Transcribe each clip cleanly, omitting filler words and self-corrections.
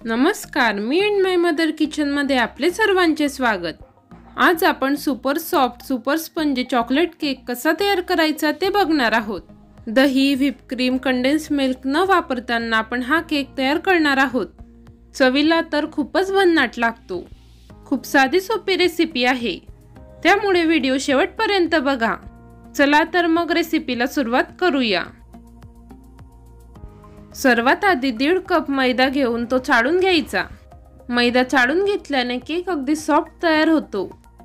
नमस्कार, मी and my mother kitchen मध्ये आपले सर्वांचे स्वागत। आज आपण super soft super spongy chocolate cake कसा तयार करायचा ते बघणार आहोत। दही, व्हिप क्रीम, कंडेन्स मिल्क न वापरताना आपण हा केक तयार करणार आहोत। चवीला तर खूपच भन्नाट लागतो। खूप साधी सोपी रेसिपी आहे, त्यामुळे व्हिडिओ शेवटपर्यंत बघा। चला तर मग रेसिपीला सुरुवात करूया। सर्वात आधी 1.5 कप मैदा घेऊन तो चाळून घ्यायचा। मैदा चाळून घेतल्याने केक अगदी सॉफ्ट तयार होतो।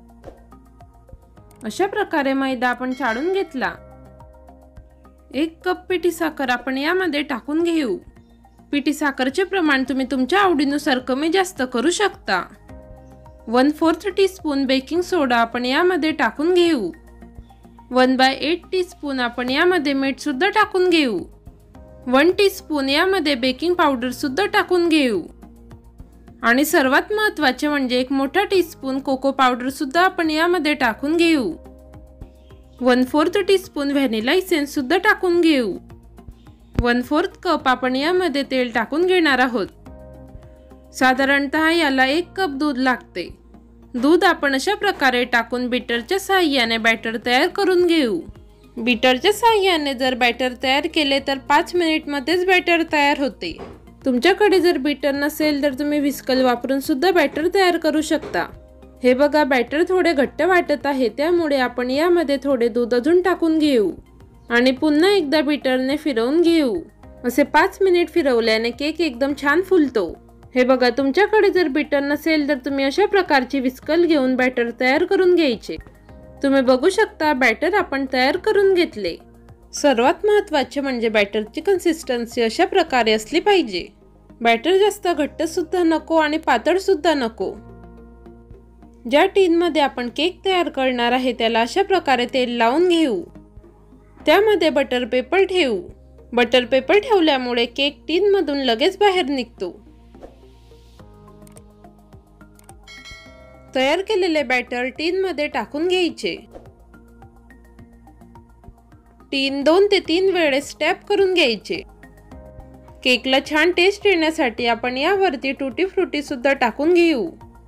अशा प्रकारे मैदा आपण चाळून घेतला। 1 कप पिठी साखर आपण यामध्ये टाकून घेऊ। पिठी साखरचे प्रमाण तुम्ही तुमच्या आवडीनुसार कमी जास्त करू शकता। 1/4 टीस्पून बेकिंग सोडा आपण यामध्ये टाकून घेऊ। 1/8 टीस्पून आपण यामध्ये मीठ सुद्धा टाकून घेऊ। 1 टीस्पून यामध्ये बेकिंग पावडर सुद्धा टाकून घेऊ। आणि सर्वात महत्त्वाचे म्हणजे 1 मोठा टीस्पून कोको पावडर सुद्धा आपण यामध्ये टाकून घेऊ। 1/4 टीस्पून व्हॅनिला इसेन्स सुद्धा टाकून घेऊ। 1/4 कप आपण यामध्ये तेल टाकून घेणार आहोत। साधारणतः याला 1 कप दूध लागते। दूध आपण अशा प्रकारे टाकून बीटरच्या सहाय्याने बॅटर तयार करून घेऊ। बीटरच्या सहाय्याने जर बॅटर तयार केले तर 5 मिनिटांमध्येच बॅटर तयार होते। तुमच्याकडे जर बीटर नसेल तर तुम्ही व्हिस्कल वापरून सुद्धा बॅटर तयार करू शकता। हे बघा, बॅटर थोडे घट्ट वाटत आहे, त्यामुळे आपण यामध्ये थोडे दूध अजून टाकून घेऊ आणि पुन्हा एकदा बीटरने फिरवून घेऊ। असे 5 मिनिट फिरवल्याने केक एकदम छान फुलतो। हे बघा, तुमच्याकडे जर बीटर नसेल तर तुम्ही अशा प्रकारची व्हिस्कल घेऊन बॅटर तयार करून घ्यायचे। तुम्ही बघू शकता बॅटर आपण तयार करून घेतले। सर्वात महत्त्वाचे म्हणजे बॅटरची कन्सिस्टन्सी अशा प्रकारे असली पाहिजे। बॅटर जास्त घट्ट सुद्धा नको आणि पातळ सुद्धा नको। ज्या टीन मध्ये आपण केक तयार करणार आहे त्याला अशा प्रकारे तेल लावून घेऊ। त्यामध्ये बटर पेपर ठेवू। बटर पेपर ठेवल्यामुळे केक टीन मधून लगेच बाहेर निघतो। तयार केलेले बॅटर टीन मध्ये टाकून घ्यायचे। टीन 2 ते 3 वेळेस टॅप करून घ्यायचे। केकला छान टेस्ट येण्यासाठी आपण यावरती टुटी फ्रुटी सुद्धा टाकून घेऊ।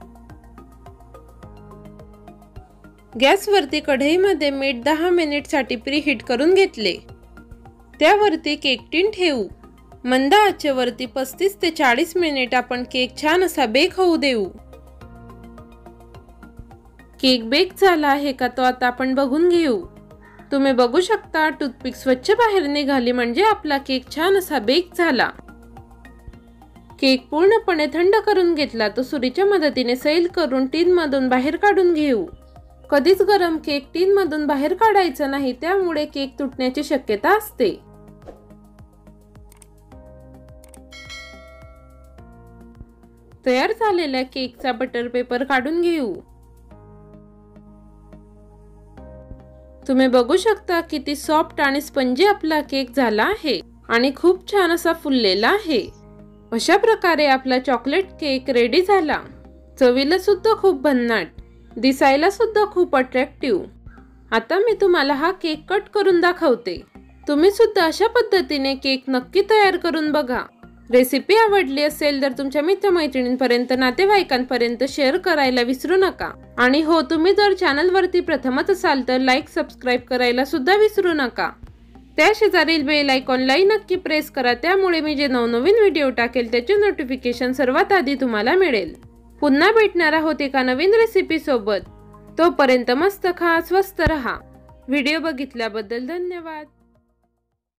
गॅसवरती कढईमध्ये मीठ 10 मिनिटसाठी प्रीहीट करून घेतले। त्यावरती केक टीन ठेवू। मंद आचेवरती 35 ते 40 मिनिट आपण केक छान असा बेक होऊ देऊ। केक बेक झाला आहे का तो आता आपण बघून घेऊ। तुम्ही बघू शकता टूथपिक स्वच्छ बाहेर निघाली, म्हणजे आपला केक छान असा बेक झाला। केक पूर्णपणे थंड करून घेतला तो सुरीच्या मदतीने सैल करून टीन मधून बाहेर काढून घेऊ। कधीच गरम केक टीन मधून बाहेर काढायचा नाही, त्यामुळे केक तुटण्याची शक्यता असते। तयार झालेल्या केकचा बटर पेपर काढून घेऊ। तुम्ही बघू शकता किती सॉफ्ट आणि स्पंजी आपला केक झाला आहे आणि खूप छान असा फुललेला आहे। अशा प्रकारे आपला चॉकलेट केक रेडी झाला। चवीला सुद्धा खूप भन्नाट, दिसायला सुद्धा खूप अट्रॅक्टिव्ह। आता मी तुम्हाला हा केक कट करून दाखवते। तुम्ही सुद्धा अशा पद्धतीने केक नक्की तयार करून बघा। रेसिपी आवडली असेल तर तुमच्या मित्रमैत्रिणींपर्यंत, नातेवाईकांपर्यंत शेअर करायला विसरू नका। आणि हो, तुम्ही जर चॅनलवरती प्रथमच असाल तर लाईक, सबस्क्राईब करायला सुद्धा विसरू नका। त्या शेजारील बेल आयकॉनला नक्की प्रेस करा, त्यामुळे मी जे नवनवीन व्हिडिओ टाकेल त्याचे नोटिफिकेशन सर्वात आधी तुम्हाला मिळेल। पुन्हा भेटणार आहोत एका नवीन रेसिपी सोबत। तोपर्यंत मस्त खा, स्वस्त रहा। व्हिडिओ बघितल्याबद्दल धन्यवाद।